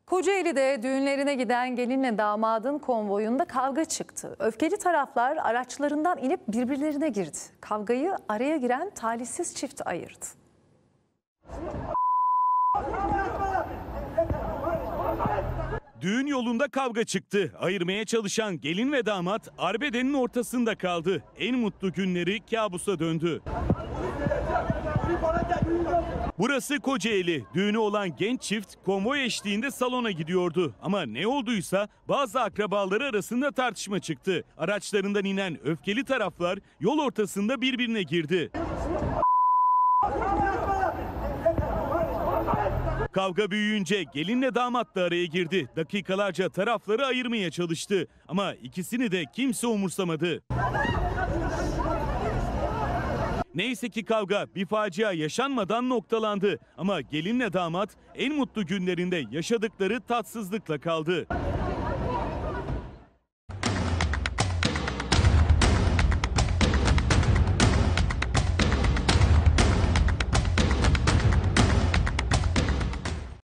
Kocaeli'de düğünlerine giden gelinle damadın konvoyunda kavga çıktı. Öfkeli taraflar araçlarından inip birbirlerine girdi. Kavgayı araya giren talihsiz çift ayırdı. Düğün yolunda kavga çıktı. Ayırmaya çalışan gelin ve damat arbedenin ortasında kaldı. En mutlu günleri kabusa döndü. Burası Kocaeli. Düğünü olan genç çift konvoy eşliğinde salona gidiyordu. Ama ne olduysa bazı akrabaları arasında tartışma çıktı. Araçlarından inen öfkeli taraflar yol ortasında birbirine girdi. Kavga büyüyünce gelinle damat da araya girdi. Dakikalarca tarafları ayırmaya çalıştı. Ama ikisini de kimse umursamadı. Neyse ki kavga bir facia yaşanmadan noktalandı. Ama gelinle damat en mutlu günlerinde yaşadıkları tatsızlıkla kaldı.